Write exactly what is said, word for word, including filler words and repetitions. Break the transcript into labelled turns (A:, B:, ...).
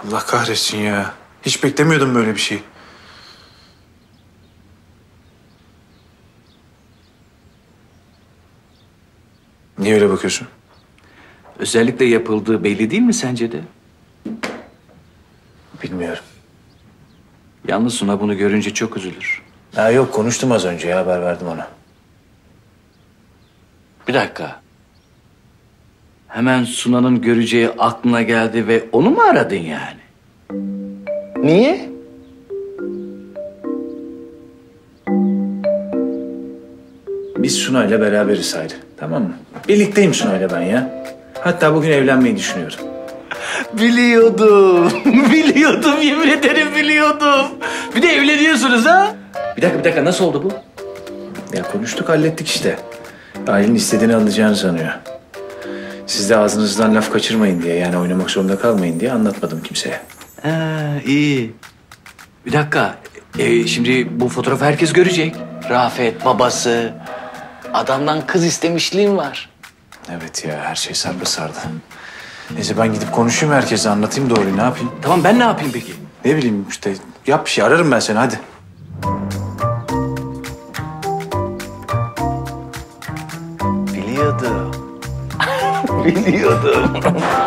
A: Allah kahretsin ya. Hiç beklemiyordum böyle bir şey. Niye öyle bakıyorsun?
B: Özellikle yapıldığı belli değil mi sence de?
A: Bilmiyorum.
B: Yalnız Suna bunu görünce çok üzülür.
A: Ha yok, konuştum az önce ya, haber verdim ona.
B: Bir dakika. Hemen Suna'nın göreceği aklına geldi ve onu mu aradın yani? Niye?
A: Biz Sunay'la beraberiz Hayri, tamam mı? Birlikteyim Sunay'la ben ya. Hatta bugün evlenmeyi düşünüyorum.
B: Biliyordum. Biliyordum, yemin ederim biliyordum. Bir de evleniyorsunuz ha? Bir dakika, bir dakika. Nasıl oldu bu?
A: Ya konuştuk, hallettik işte. Ailenin istediğini alacağını sanıyor. Siz de ağzınızdan laf kaçırmayın diye, yani oynamak zorunda kalmayın diye anlatmadım kimseye.
B: Ha, iyi. Bir dakika. Ee, şimdi bu fotoğrafı herkes görecek. Rafet, babası. Adamdan kız istemişliğim var.
A: Evet ya, her şey sarpa sardı. Neyse ben gidip konuşayım herkese, anlatayım doğruyu, ne yapayım?
B: Tamam, ben ne yapayım peki?
A: Ne bileyim işte, yap bir şey, ararım ben seni, hadi.
B: Biliyordum. Biliyordum.